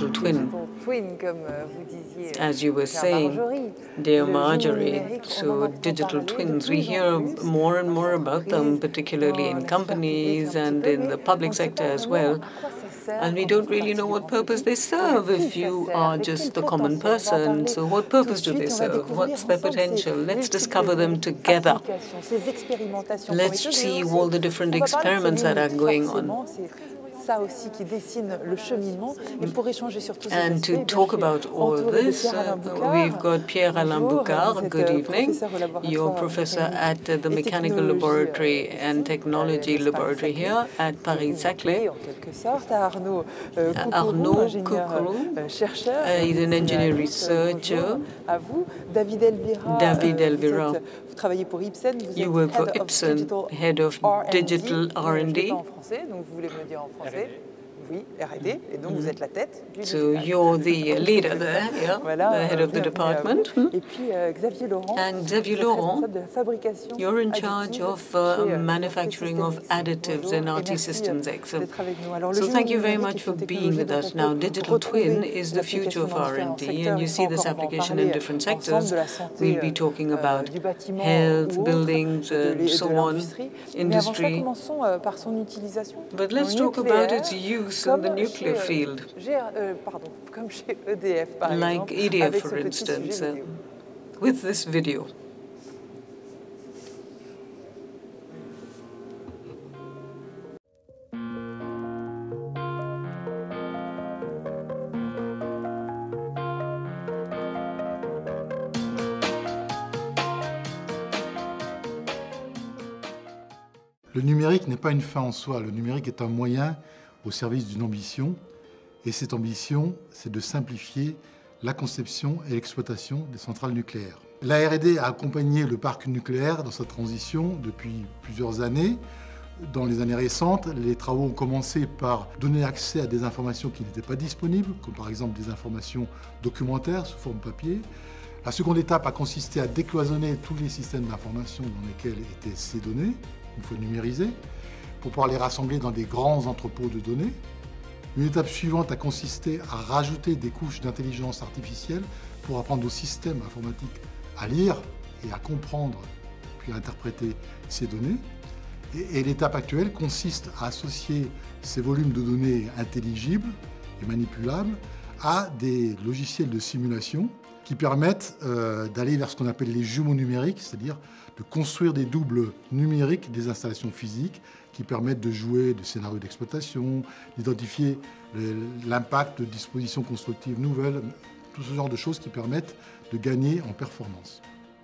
twin. As you were saying, dear Marjorie, so digital twins, we hear more and more about them, particularly in companies and in the public sector as well. And we don't really know what purpose they serve if you are just the common person. So what purpose do they serve? What's their potential? Let's discover them together. Let's see all the different experiments that are going on. And to talk about all this, we've got Pierre-Alain Boucard. Good evening. You're professor at the Mechanical Laboratory and Technology Laboratory here at Paris-Saclay. Arnaud Coucou, he's an engineer researcher. David Elvira, you work for Ipsen, head of digital R&D. So you're the leader there, yeah, the head of the department. And Xavier Laurent, you're in charge of manufacturing of additives and RT Systems Excellence. So thank you very much for being with us. Now, digital twin is the future of R&D, and you see this application in different sectors. We'll be talking about health, buildings, and so on, industry. But let's talk about its use in the nuclear field, like EDF, for instance, with this video. Le numérique n'est pas une fin en soi. Le numérique est un moyen au service d'une ambition. Et cette ambition, c'est de simplifier la conception et l'exploitation des centrales nucléaires. La R&D a accompagné le parc nucléaire dans sa transition depuis plusieurs années. Dans les années récentes, les travaux ont commencé par donner accès à des informations qui n'étaient pas disponibles, comme par exemple des informations documentaires sous forme papier. La seconde étape a consisté à décloisonner tous les systèmes d'information dans lesquels étaient ces données, une fois numérisées, pour pouvoir les rassembler dans des grands entrepôts de données. Une étape suivante a consisté à rajouter des couches d'intelligence artificielle pour apprendre aux systèmes informatiques à lire et à comprendre, puis à interpréter ces données. Et l'étape actuelle consiste à associer ces volumes de données intelligibles et manipulables à des logiciels de simulation qui permettent d'aller vers ce qu'on appelle les jumeaux numériques, c'est-à-dire de construire des doubles numériques des installations physiques qui permettent de jouer de scénarios d'exploitation, d'identifier l'impact de dispositions constructives nouvelles, tout ce genre de choses qui permettent de gagner en performance.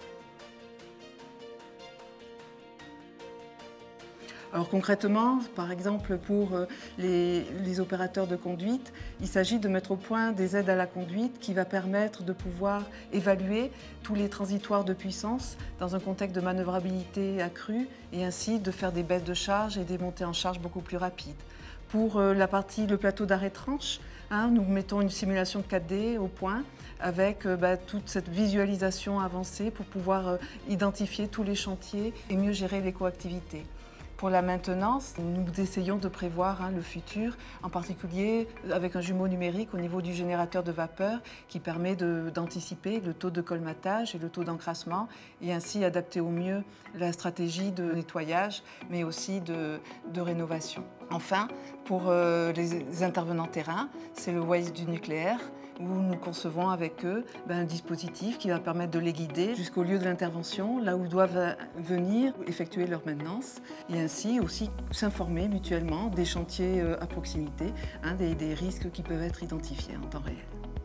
Alors concrètement, par exemple pour les opérateurs de conduite, il s'agit de mettre au point des aides à la conduite qui va permettre de pouvoir évaluer tous les transitoires de puissance dans un contexte de manœuvrabilité accrue et ainsi de faire des baisses de charge et des montées en charge beaucoup plus rapides. Pour la partie, le plateau d'arrêt tranche, nous mettons une simulation 4D au point avec toute cette visualisation avancée pour pouvoir identifier tous les chantiers et mieux gérer les coactivités. Pour la maintenance, nous essayons de prévoir le futur, en particulier avec un jumeau numérique au niveau du générateur de vapeur qui permet d'anticiper le taux de colmatage et le taux d'encrassement et ainsi adapter au mieux la stratégie de nettoyage mais aussi de rénovation. Enfin, pour les intervenants terrain, c'est le Waze du nucléaire où nous concevons avec eux un dispositif qui va permettre de les guider jusqu'au lieu de l'intervention, là où ils doivent venir effectuer leur maintenance et ainsi aussi s'informer mutuellement des chantiers à proximité, des risques qui peuvent être identifiés en temps réel.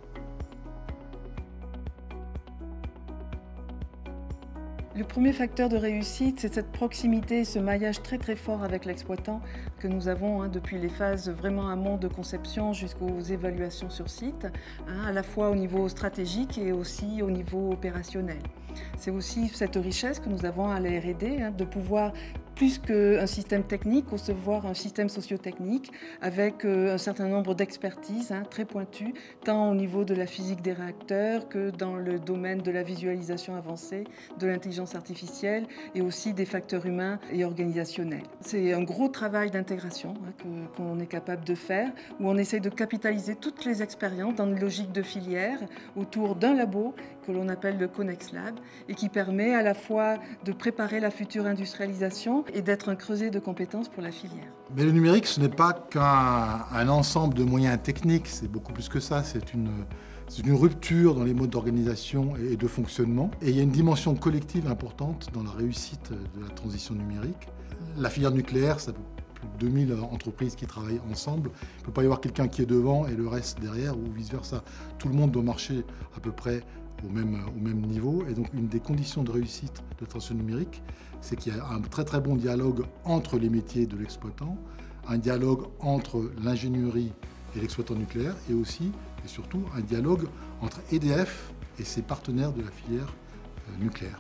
Le premier facteur de réussite, c'est cette proximité, ce maillage très très fort avec l'exploitant que nous avons depuis les phases vraiment amont de conception jusqu'aux évaluations sur site, à la fois au niveau stratégique et aussi au niveau opérationnel. C'est aussi cette richesse que nous avons à la R&D, de pouvoir plus qu'un système technique, concevoir un système socio-technique avec un certain nombre d'expertises très pointues, tant au niveau de la physique des réacteurs que dans le domaine de la visualisation avancée, de l'intelligence artificielle et aussi des facteurs humains et organisationnels. C'est un gros travail d'intégration qu'on est capable de faire, où on essaie de capitaliser toutes les expériences dans une logique de filière autour d'un labo que l'on appelle le Connex Lab et qui permet à la fois de préparer la future industrialisation et d'être un creuset de compétences pour la filière. Mais le numérique, ce n'est pas qu'un ensemble de moyens techniques, c'est beaucoup plus que ça, c'est une rupture dans les modes d'organisation et de fonctionnement. Et il y a une dimension collective importante dans la réussite de la transition numérique. La filière nucléaire, ça peut plus de 2000 entreprises qui travaillent ensemble. Il ne peut pas y avoir quelqu'un qui est devant et le reste derrière ou vice-versa. Tout le monde doit marcher à peu près au même niveau. Et donc une des conditions de réussite de la transition numérique, c'est qu'il y a un très très bon dialogue entre les métiers de l'exploitant, un dialogue entre l'ingénierie et l'exploitant nucléaire, et aussi et surtout un dialogue entre EDF et ses partenaires de la filière nucléaire.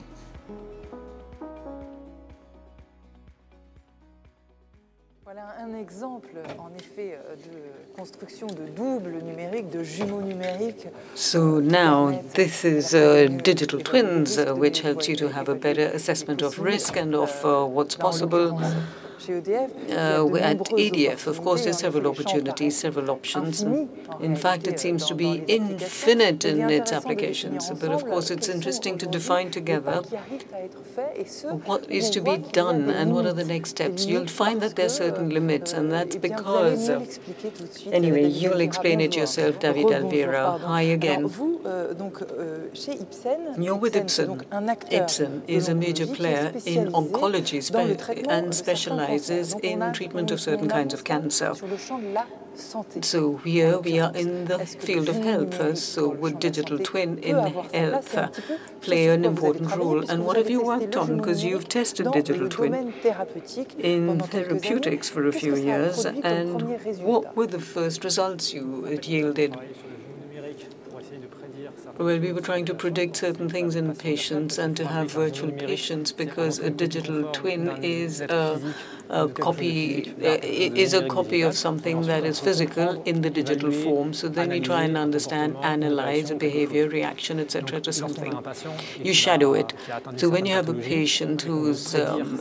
Voilà un exemple, en effet, de construction de double numérique, de jumeaux numériques. So now this is digital twins, which helps you to have a better assessment of risk and of what's possible. At EDF, of course, there are several opportunities, several options. In fact, it seems to be infinite in its applications. But of course, it's interesting to define together what is to be done and what are the next steps. You'll find that there are certain limits, and that's because... Anyway, you'll explain it yourself, David Alvira. Hi again. You're with Ipsen. Ipsen is a major player in oncology and specializes in treatment of certain kinds of cancer. So here we are in the field of health. So would digital twin in health play an important role? And what have you worked on? Because you've tested digital twin in therapeutics for a few years. And what were the first results it yielded? Well, we were trying to predict certain things in patients and to have virtual patients because a digital twin is a copy of something that is physical in the digital form. So then we try and understand, analyze a behavior, reaction, etc. to something. You shadow it. So when you have a patient who's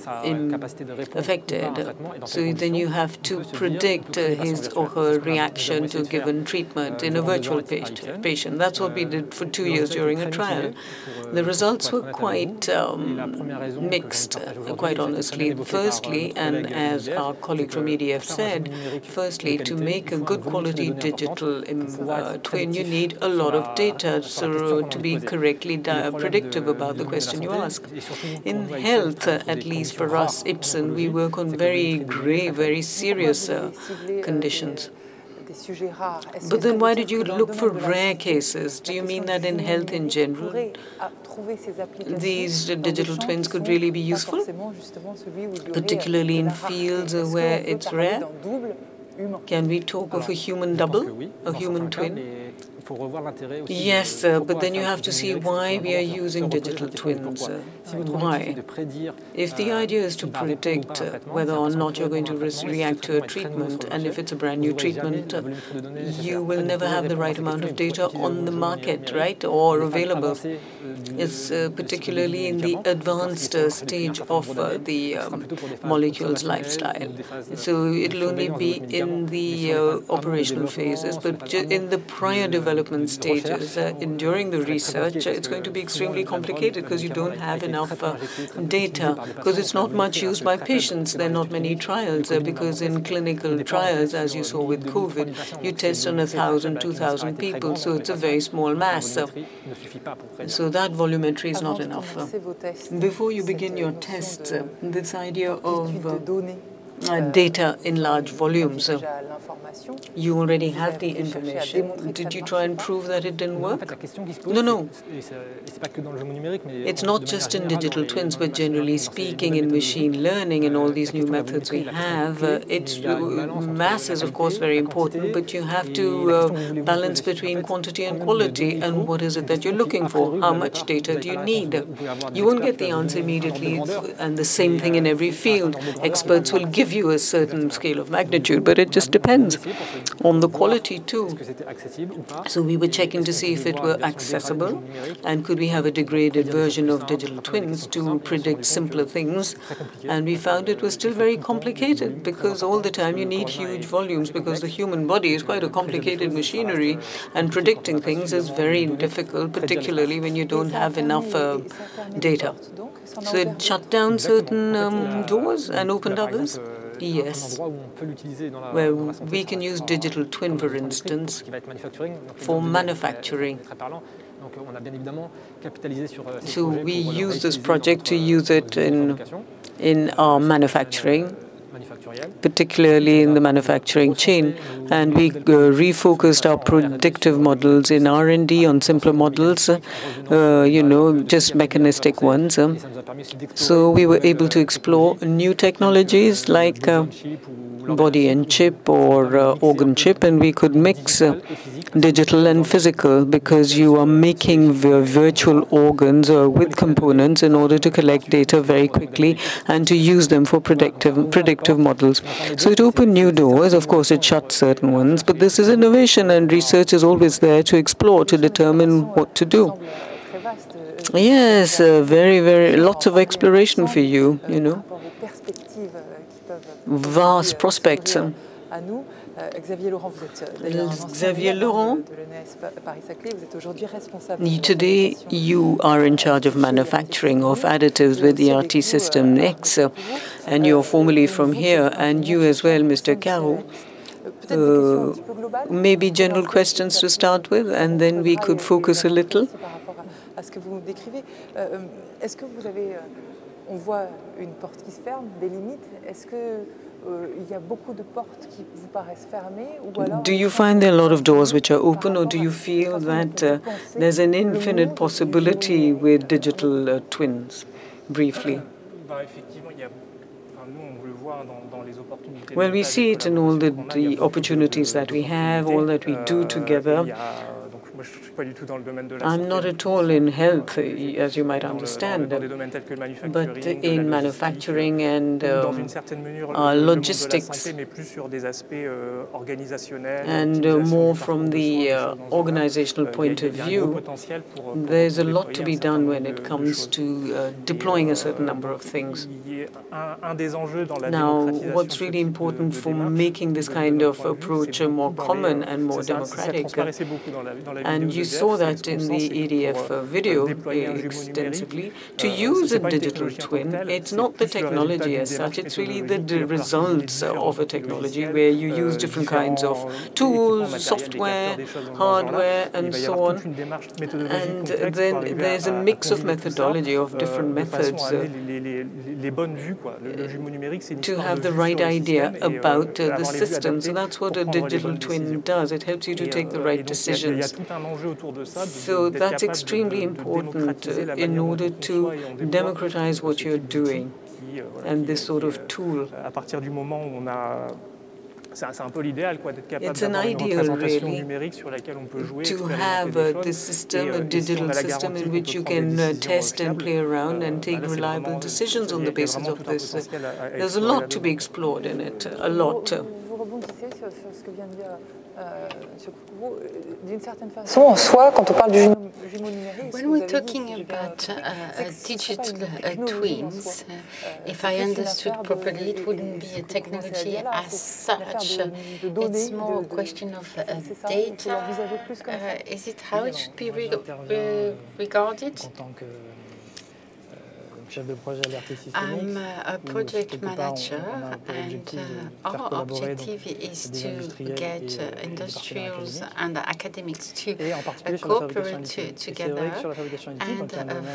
affected, so then you have to predict his or her reaction to a given treatment in a virtual patient. That's what we did for 2 years during a trial. The results were quite mixed, quite honestly. Firstly, and as our colleague from EDF said, firstly, to make a good quality digital twin, you need a lot of data to be correctly predictive about the question you ask. In health, at least for us, Ipsen, we work on very grave, very serious conditions. But then why did you look for rare cases? Do you mean that in health in general, these digital twins could really be useful, particularly in fields where it's rare? Can we talk of a human double, a human twin? Yes, but then you have to see why we are using digital twins. Why? If the idea is to predict whether or not you're going to react to a treatment, and if it's a brand new treatment, you will never have the right amount of data on the market, right, or available. It's particularly in the advanced stage of the molecule's lifestyle. So it'll only be in the operational phases, but in the prior development stages, during the research, it's going to be extremely complicated because you don't have enough data, because it's not much used by patients. There are not many trials, because in clinical trials, as you saw with COVID, you test on 1,000, 2,000 people, so it's a very small mass. So that volumetry is not enough. Before you begin your tests, this idea of data in large volumes. You already have the information. Did you try and prove that it didn't work? No. It's not just in digital twins, but generally speaking in machine learning and all these new methods we have. Mass is, of course, very important, but you have to balance between quantity and quality. And what is it that you're looking for? How much data do you need? You won't get the answer immediately, and the same thing in every field. Experts will give you a certain scale of magnitude, but it just depends on the quality too. So we were checking to see if it were accessible, and could we have a degraded version of digital twins to predict simpler things. And we found it was still very complicated, because all the time you need huge volumes, because the human body is quite a complicated machinery, and predicting things is very difficult, particularly when you don't have enough data. So it shut down certain doors and opened others? Yes, where we can use digital twin, for instance, for manufacturing. So we use this project to use it in our manufacturing, particularly in the manufacturing chain, and we refocused our predictive models in R&D on simpler models, just mechanistic ones. So we were able to explore new technologies like body and chip or organ chip, and we could mix digital and physical, because you are making virtual organs with components in order to collect data very quickly and to use them for predictive models. So it opened new doors. Of course, it shut certain ones, but this is innovation, and research is always there to explore, to determine what to do. Yes, very, lots of exploration for you, Vast prospects. Xavier Laurent, today you are in charge of manufacturing of additives with ERT System X, and you're formerly from here, and you as well, Mr. Caro. Maybe general questions to start with, and then we could focus a little. On voit une porte qui se ferme, des limites. Est-ce que il y a beaucoup de portes qui vous paraissent fermées, ou alors? Do you find there are a lot of doors which are open, or do you feel that there's an infinite possibility with digital twins? Briefly. Well, we see it in all the opportunities that we have, all that we do together. I'm not at all in health, as you might understand, but in manufacturing and logistics, and more from the organizational point of view. There's a lot to be done when it comes to deploying a certain number of things. Now, what's really important for making this kind of approach more common and more democratic, and you saw that in the EDF video extensively, to use a digital twin, it's not the technology as such, it's really the results of a technology where you use different kinds of tools, software, hardware, and so on. And then there's a mix of methodology of different methods to have the right idea about the system. So that's what a digital twin does. It helps you to take the right decisions. So that's extremely important in order to democratize what you're doing, and this sort of tool. It's an ideal, really, to have this system, a digital system, in which you can test and play around and take reliable decisions on the basis of this. There's a lot to be explored in it, a lot. When we're talking about digital twins, if I understood properly, it wouldn't be a technology as such. It's more a question of data. Is it how it should be regarded? I'm a project manager, and our objective is to get industrials and academics to cooperate together and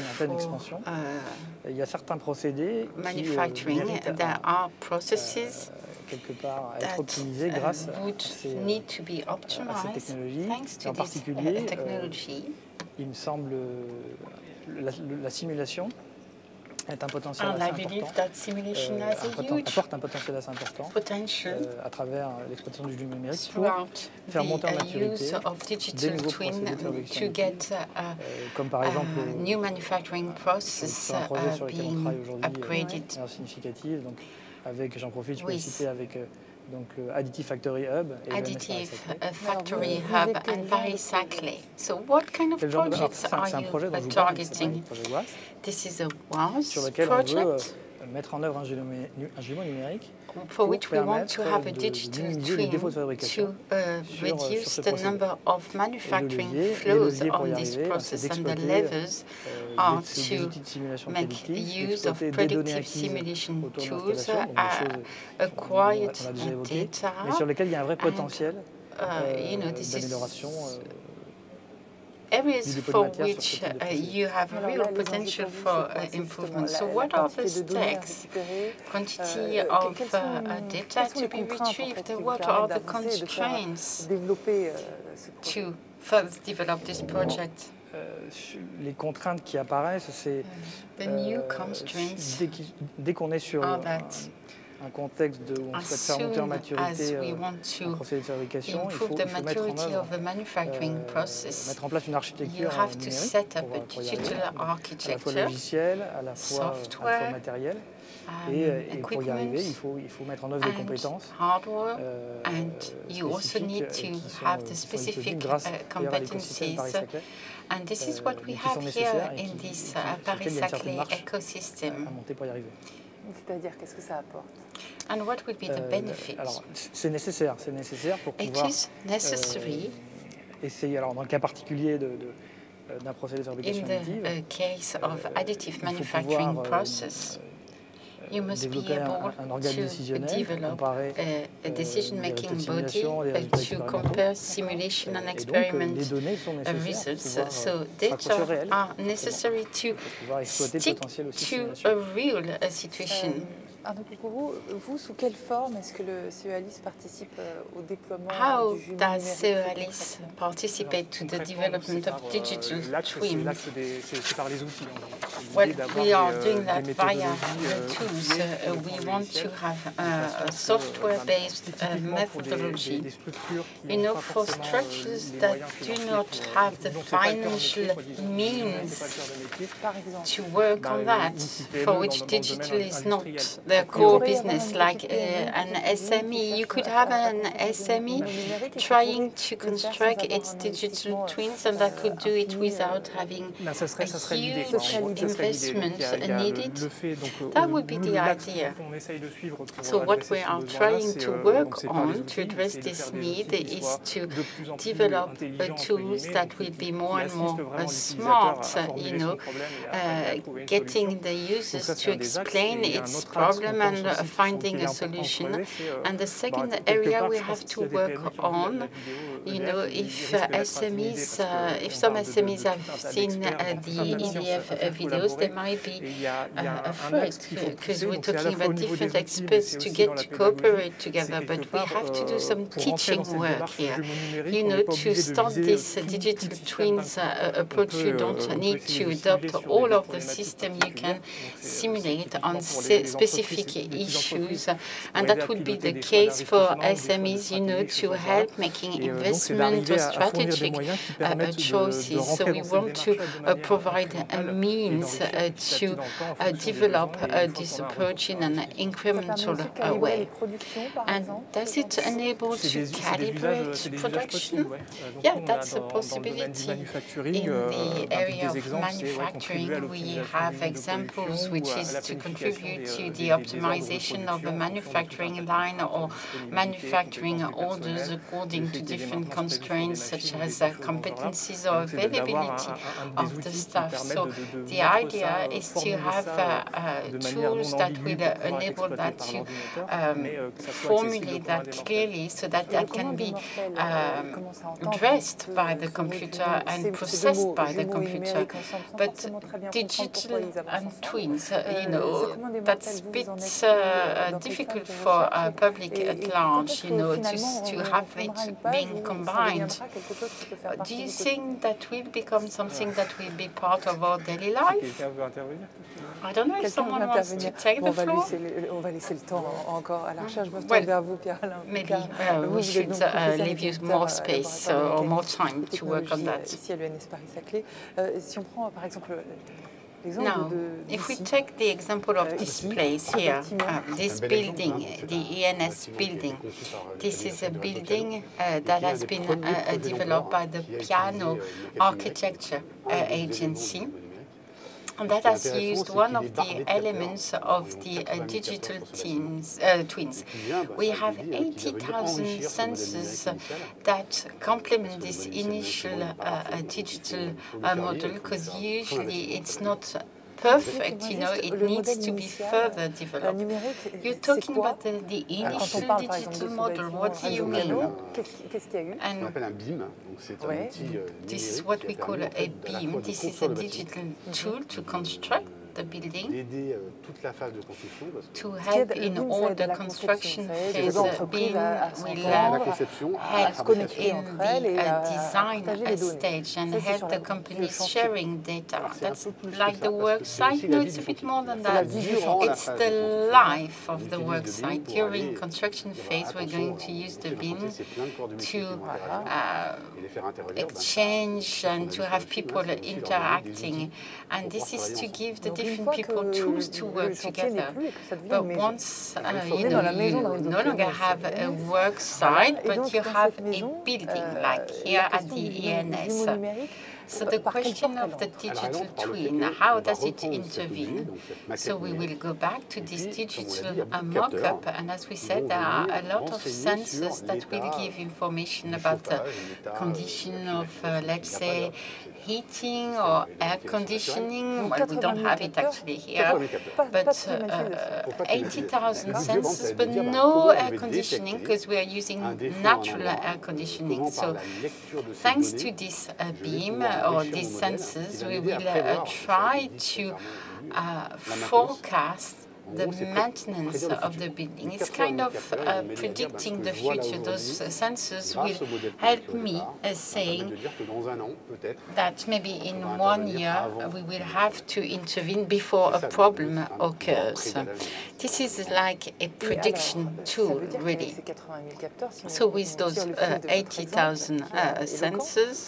for manufacturing. There are processes that would need to be optimized thanks to this technology. Il me semble la simulation est un potentiel assez important, apporte un potentiel assez important à travers l'exploitation du numérique pour faire monter en maturité des nouveaux procédés de fabrication. Comme par exemple new manufacturing process being upgraded. Significative. Donc j'en profite, je peux citer avec donc Additive Factory Hub et Additive Factory Hub and Paris Saclay. So what kind of projects are you targeting? This is a WAS project mettre en œuvre un jumeau numérique for which we want to have a digital twin to reduce the number of manufacturing flows on this process, and the levers are to make use of predictive simulation tools, acquired data, mais sur lesquels il y a un vrai potentiel d'amélioration. Areas for which you have real potential for improvement. So what are the stacks? Quantity of data to be retrieved? What are the constraints to further develop this project? Les contraintes qui apparaissent, c'est dès qu'on est sur un contexte où on souhaite faire monter en maturité un procédé de fabrication, il faut mettre en place une architecture numérique pour y arriver, à la fois logicielle, à la fois matériel. Et pour y arriver, il faut mettre en œuvre des compétences you also need to have the specific competencies. And this is what we have here in this Paris Saclay ecosystem. C'est-à-dire, qu'est-ce que ça apporte? And what would be the benefit? Alors, c'est nécessaire pour pouvoir essayer. Alors, dans le cas particulier d'un procédé de fabrication additive, in the case of additive manufacturing process, you must be able to develop a decision-making body to compare simulation and experiment results. So data are necessary to stick to a real situation. Arnaud Coucourou, vous, sous quelle forme est-ce que le CEALIS participe au déploiement How du jumeau does numérique? CEALIS participate to the development of digital twins? C'est par les outils. Well, we are doing that via tools. We want to have a software-based methodology. You know, for structures that do not have the financial means to work on that, for which digital is not their core business, like an SME. You could have an SME trying to construct its digital twins, and that could do it without having a huge investment needed. That would be the idea. So what we are trying to work on to address this need is to develop tools that will be more and more smart, you know, getting the users to explain its problem and finding a solution. And the second area we have to work on, you know, if SMEs, if some SMEs have seen the EDF videos, they might be afraid because we're talking about different experts to get to cooperate together, but we have to do some teaching work here. You know, to start this digital twins approach, you don't need to adopt all of the system. You can simulate on specific issues, and that would be the case for SMEs, you know, to help making investment or strategic choices. So we want to provide a means to develop this approach in an incremental way. And does it enable to calibrate production? Yeah, that's a possibility. In the area of manufacturing, we have examples which is to contribute to the optimization of a manufacturing line or manufacturing orders according to different different constraints such as competencies or availability of the staff. So the idea is to have tools that will enable that to formulate that clearly so that that can be addressed by the computer and processed by the computer. But digital and twins, you know, that's a bit difficult for public at large, you know, to have it being combined. Do you think that will become something that will be part of our daily life? I don't know if someone wants to take the floor. Well, we should leave you more space or more time to work on that. Now, if we take the example of this place here, this building, the ENS building, this is a building that has been developed by the Piano Architecture Agency. And that has used one of the elements of the digital twins. We have 80,000 sensors that complement this initial digital model, because usually it's not perfect, you know, it needs to be further developed. You're talking about the initial digital model. What do you mean? And this is what we call a BIM. This is a digital tool to construct the building, to help in all the construction phase. BIM will help in the design stage and help the companies sharing data. That's like the work site. No, it's a bit more than that. It's the life of the work site. During construction phase, we're going to use the BIM to exchange and to have people interacting. And this is to give the different people tools to work together. But once you know, you no longer have a work site, but you have a building, like here at the ENS. So the question of the digital twin, how does it intervene? So we will go back to this digital mock-up, and as we said, there are a lot of sensors that will give information about the condition of, let's say, heating or air conditioning. Well, we don't have it actually here, but 80,000 sensors, but no air conditioning, because we are using natural air conditioning. So thanks to this BIM or these sensors, we will try to forecast the maintenance of the building. It's kind of predicting the future. Those sensors will help me saying that maybe in 1 year we will have to intervene before a problem occurs. This is like a prediction tool, really. So with those 80,000 sensors,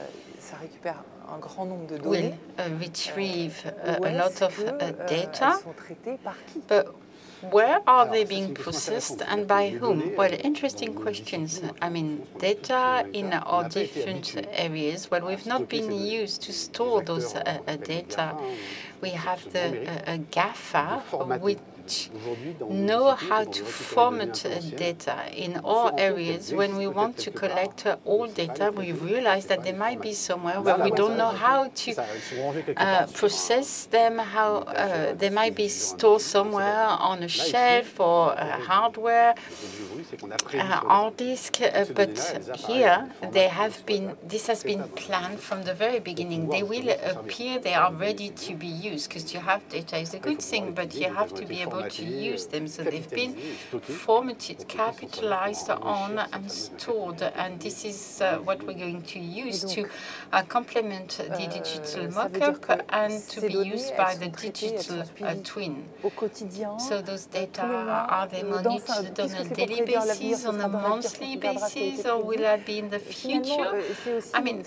will retrieve a lot of data, but where are they being processed and by whom? Well, interesting questions. I mean, data in our different areas. Well, we've not been used to store those data. We have the GAFA, which know how to format data in all areas. When we want to collect all data, we realize that they might be somewhere where we don't know how to process them, how they might be stored somewhere on a shelf or hardware, hard disk. But here, this has been planned from the very beginning. They will appear, they are ready to be used, because to have data is a good thing, but you have to be able to use them. So they've been formatted, capitalized on, and stored. And this is what we're going to use to complement the digital mock-up and to be used by the digital twin. So those data, are they monitored on a daily basis, on a monthly basis, or will that be in the future? I mean,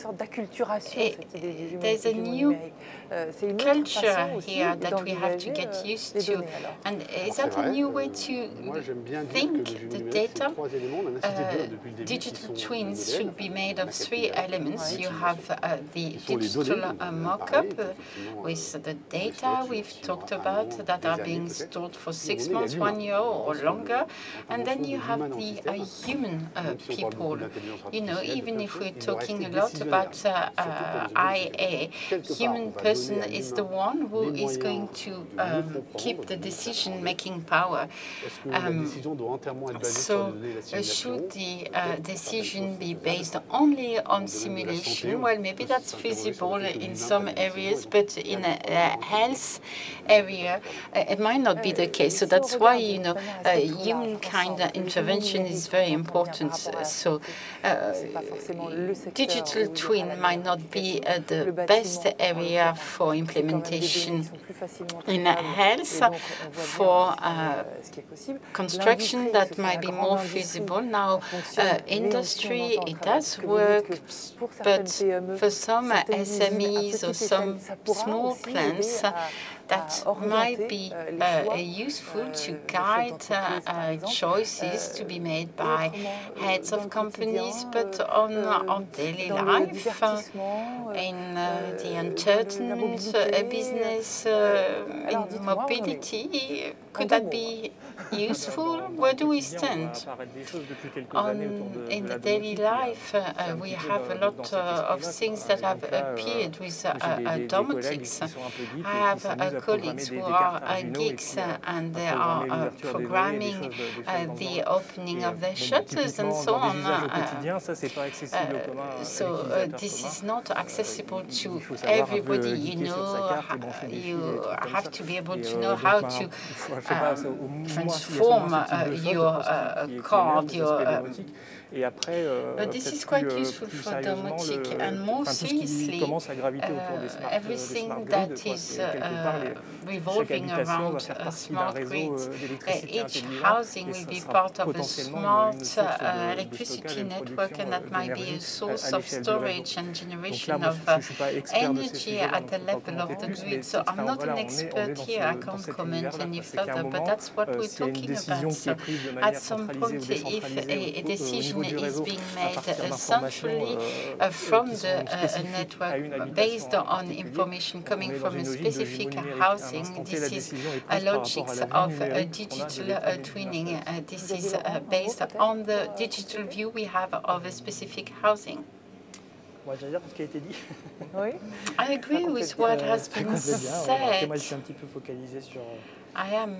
there's a new culture here that we have to get used to. And And is that a new way to think the data? Digital twins should be made of 3 elements. You have the digital mock-up with the data we've talked about that are being stored for 6 months, 1 year or longer. And then you have the human people. You know, even if we're talking a lot about IA, human person is the one who is going to keep the decision-making power. So should the decision be based only on simulation? Well, maybe that's feasible in some areas, but in a health area, it might not be the case. So that's why, you know, humankind intervention is very important. So digital twin might not be the best area for implementation in health. For construction, that might be more feasible. Now, industry, it does work, but for some SMEs or some small plants, that might be useful to guide choices to be made by heads of companies, but on daily life, in the uncertain business, in mobility. Could that be useful? Where do we stand? In the daily life, we have a lot of things that have appeared with domotics. I have colleagues who are geeks and they are programming the opening of their shutters and so on. So this is not accessible to everybody. You know, you have to be able to know how to transform your card, your but this is quite useful for domotic, and more seriously, everything that is revolving around smart grids. Each housing will be part of a smart electricity network, and that might be a source of storage and generation of energy at the level of the grid. So I'm not an expert here, I can't comment any further, but that's what we're talking about. So at some point, if a decision is being made centrally from the network based on information coming from a specific housing, this is a logic of digital twinning. This is based on the digital view we have of a specific housing. I agree with what has been said. I am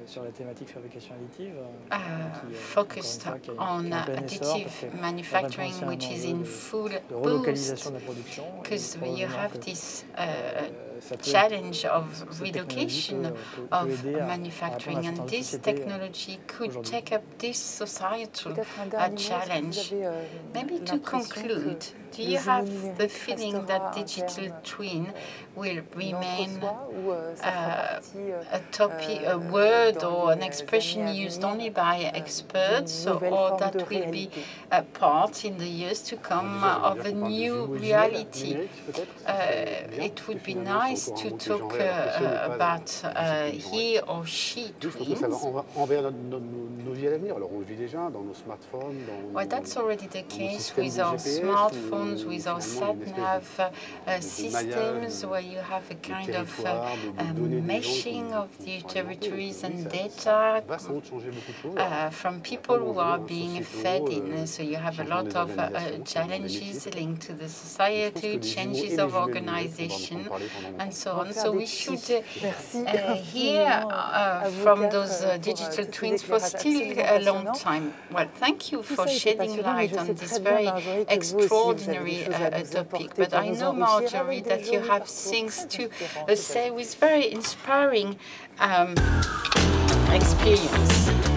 focused on additive manufacturing, which is in full boost, because you have this challenge of relocation of manufacturing, and this technology could take up this societal challenge. Maybe to conclude, do you have the feeling that digital twin will remain a word or an expression used only by experts, or that will be a part in the years to come of a new reality? It would be nice to talk about he or she twins. Well, that's already the case with our smartphones, with our sat-nav systems, where you have a kind of meshing of the territories and data from people who are being fed in. So you have a lot of challenges linked to the society, changes of organization, and so on. So we should hear from those digital twins for still a long time. Well, thank you for shedding light on this very extraordinary topic. But I know, Marjorie, that you have things to say with very inspiring experience.